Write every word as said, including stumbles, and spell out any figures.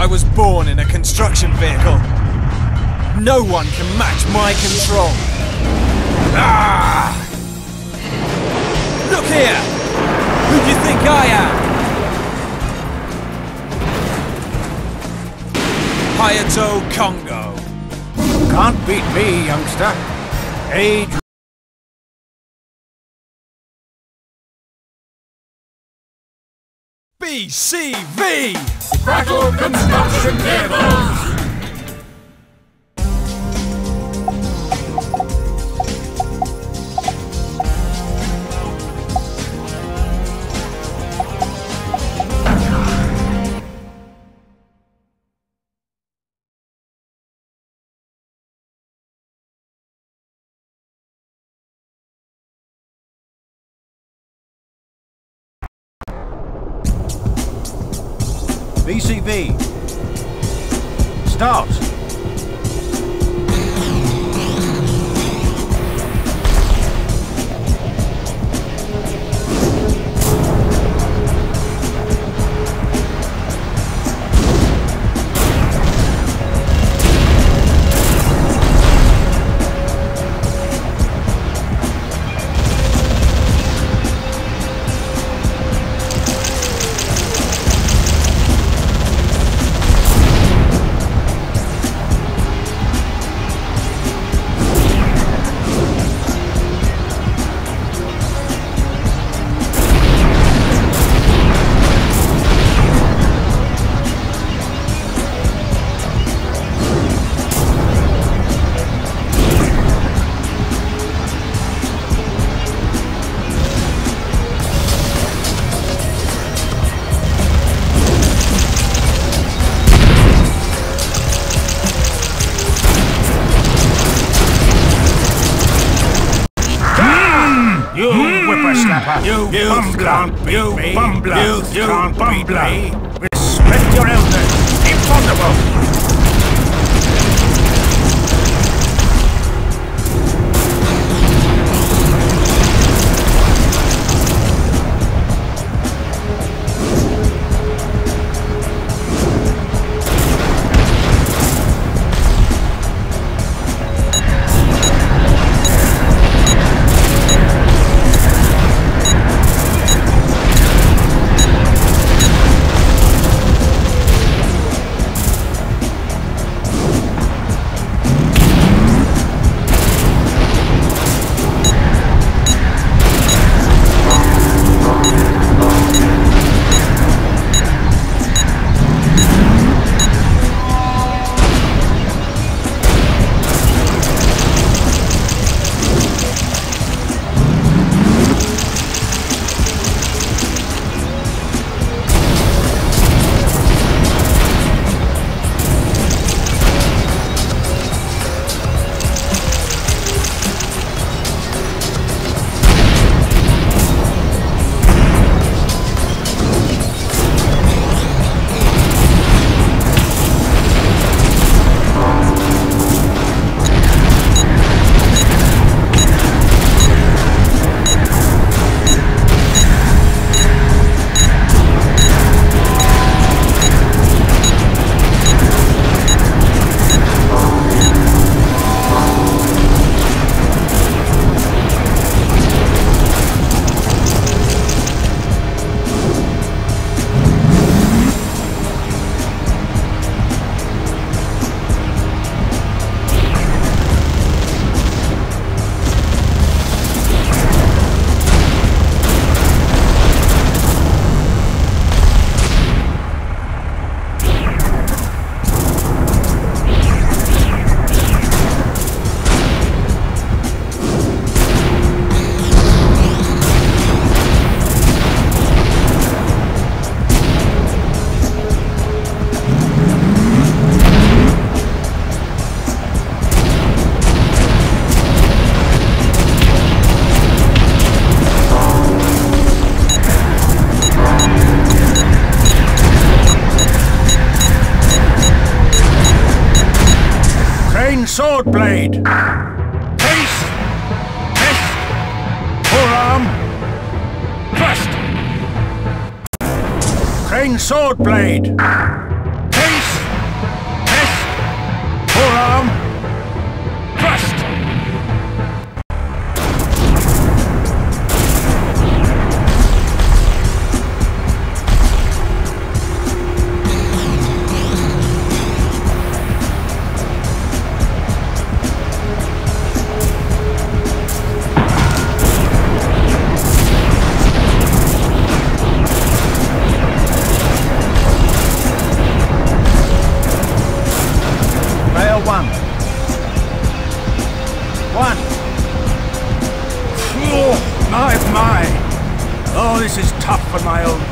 I was born in a construction vehicle. No one can match my control. Ah! Look here! Who do you think I am? Hayato Congo. Can't beat me, youngster. Age. B C V! Battle Construction Vehicles! B C V. Start. You whippersnapper! You bum can't beat you me! bumbler, You you can't beat bumbler. me! Respect your elders! Impossible! Sword blade. Case. Fist. Forearm. Thrust. Crane sword blade. Case. alarm. Thrust! One. One. Oh, my, my. Oh, this is tough for my old